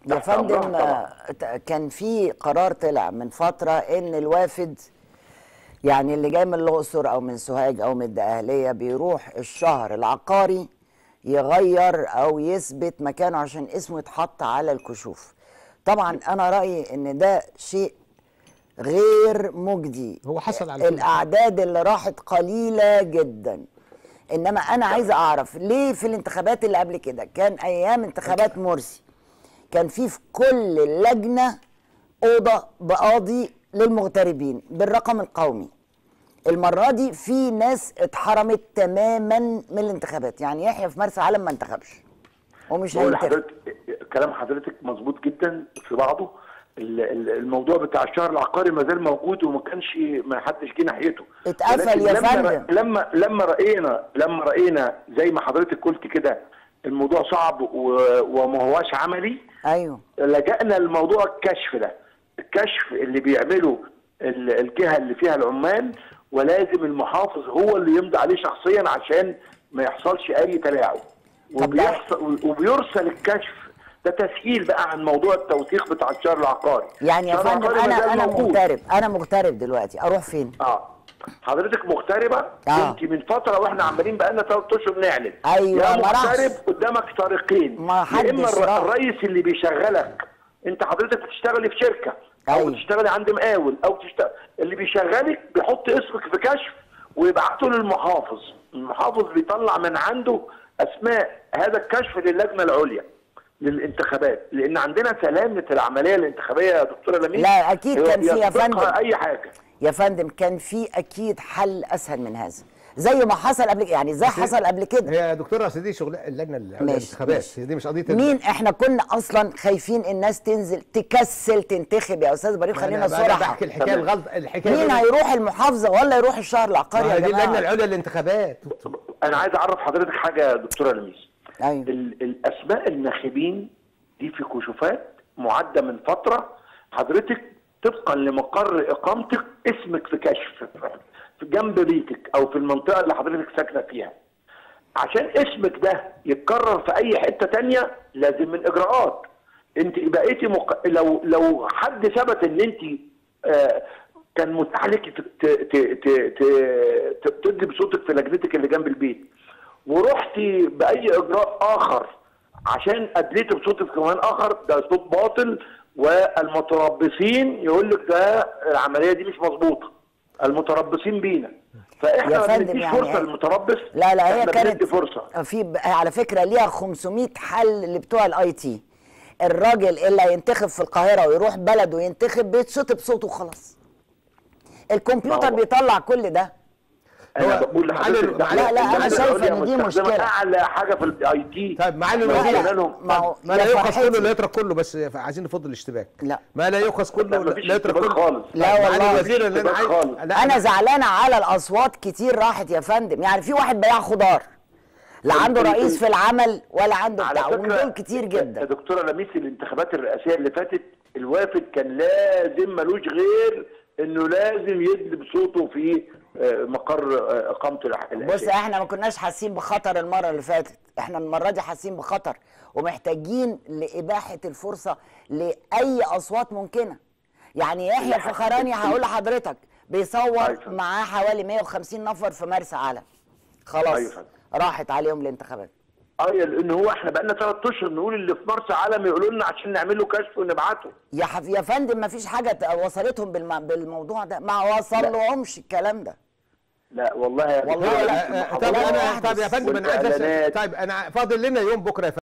يا فندم كان في قرار طلع من فترة ان الوافد يعني اللي جاي من الاقصر او من سوهاج او من الدقهلية بيروح الشهر العقاري يغير او يثبت مكانه عشان اسمه يتحط على الكشوف. طبعا انا رأيي ان ده شيء غير مجدي. هو حصل على الاعداد اللي راحت قليلة جدا. انما انا عايزه اعرف ليه في الانتخابات اللي قبل كده كان ايام انتخابات مرسي كان في كل لجنه اوضه بقاضي للمغتربين بالرقم القومي. المره دي في ناس اتحرمت تماما من الانتخابات، يعني يحيى في مرسى علم ما انتخبش ومش هينتخب. كلام حضرتك مظبوط جدا في بعضه. الموضوع بتاع الشهر العقاري ما زال موجود وما كانش ما حدش جه ناحيته. اتقفل يا فندم. لما رأينا زي ما حضرتك قلت كده الموضوع صعب وما هواش عملي. ايوه لجأنا لموضوع الكشف ده. الكشف اللي بيعمله الجهه اللي فيها العمال، ولازم المحافظ هو اللي يمضي عليه شخصيا عشان ما يحصلش اي تلاعب. وبيرسل الكشف ده تسهيل بقى عن موضوع التوثيق بتاع الشهر العقاري. يعني يا فندم انا مغترب دلوقتي اروح فين؟ حضرتك مغتربه. انت من فتره واحنا عمالين بقى لنا 3 اشهر نعلن. ايوه يا مغترب قدامك طريقين، يا اما الرئيس اللي بيشغلك، انت حضرتك بتشتغلي في شركه او بتشتغلي عند مقاول او بتشتغل، اللي بيشغلك بيحط اسمك في كشف ويبعته للمحافظ. المحافظ بيطلع من عنده اسماء هذا الكشف للجنه العليا للانتخابات، لان عندنا سلامه العمليه الانتخابيه يا دكتوره لميس. لا اكيد كان في يا فندم اي حاجه يا فندم، كان في اكيد حل اسهل من هذا زي ما حصل قبل كده. يعني زي حصل قبل كده. هي يا دكتوره اصل دي شغل اللجنه الانتخابات، دي مش قضيه مين. احنا كنا اصلا خايفين الناس تنزل تكسل تنتخب يا استاذ بريف. خلينا صراحه انا بحكي الحكايه الغلط. مين هيروح المحافظه ولا يروح الشهر العقاري يا جماعه؟ دي اللجنه العليا للانتخابات. انا عايز اعرف حضرتك حاجه يا دكتوره لميس. ايوه الاسماء الناخبين دي في كشوفات معده من فتره. حضرتك طبقا لمقر اقامتك اسمك في كشف في جنب بيتك او في المنطقه اللي حضرتك ساكنه فيها. عشان اسمك ده يتكرر في اي حته تانية لازم من اجراءات. انت بقيتي لو حد ثبت ان انت كان متاح لك تدي بصوتك في لجنتك اللي جنب البيت، ورحتي باي اجراء اخر عشان ادليتي بصوتك في مكان اخر، ده صوت باطل. والمتربصين يقول لك ده العمليه دي مش مظبوطه، المتربصين بينا. فاحنا ما بنديش فرصه للمتربص. لا هي كانت فرصه في على فكره ليها 500 حل لبتوع الاي تي. الراجل اللي هينتخب في القاهره ويروح بلده وينتخب بيتشطب صوته وخلاص. الكمبيوتر بيطلع كل ده. انا بقول لحضرتك لا انا شايفه ان دي مشكله. اعلى حاجه في الاي تي. طيب معالي الوزير، ما لا يؤخذ كله لا يترك كله، بس عايزين نفضل الاشتباك. لا ما لا يؤخذ كله لا يترك كله خالص. لا والله الوزير اللي انا زعلانه على الاصوات كتير راحت يا فندم. يعني في واحد بياع خضار لا عنده رئيس في العمل ولا عنده بتاع، ودول كتير جدا. يا دكتوره لميس الانتخابات الرئاسيه اللي فاتت الوافد كان لازم ملوش غير انه لازم يدلي بصوته في مقر اقامته الاساسيه. بص احنا ما كناش حاسين بخطر المره اللي فاتت، احنا المره دي حاسين بخطر ومحتاجين لاباحه الفرصه لاي اصوات ممكنه. يعني يحيى الفخراني هقول لحضرتك بيصور معاه حوالي 150 نفر في مرسى علم. خلاص راحت عليهم الانتخابات. لان هو احنا بقالنا 3 اشهر نقول اللي في مرسى علم يقولوا لنا عشان نعمل له كشف ونبعته. يا فندم ما فيش حاجه وصلتهم بالموضوع ده، ما وصلهمش الكلام ده. لا والله لا. طب يا فندم انا عايز طيب انا فاضل لنا يوم بكره يا فندم.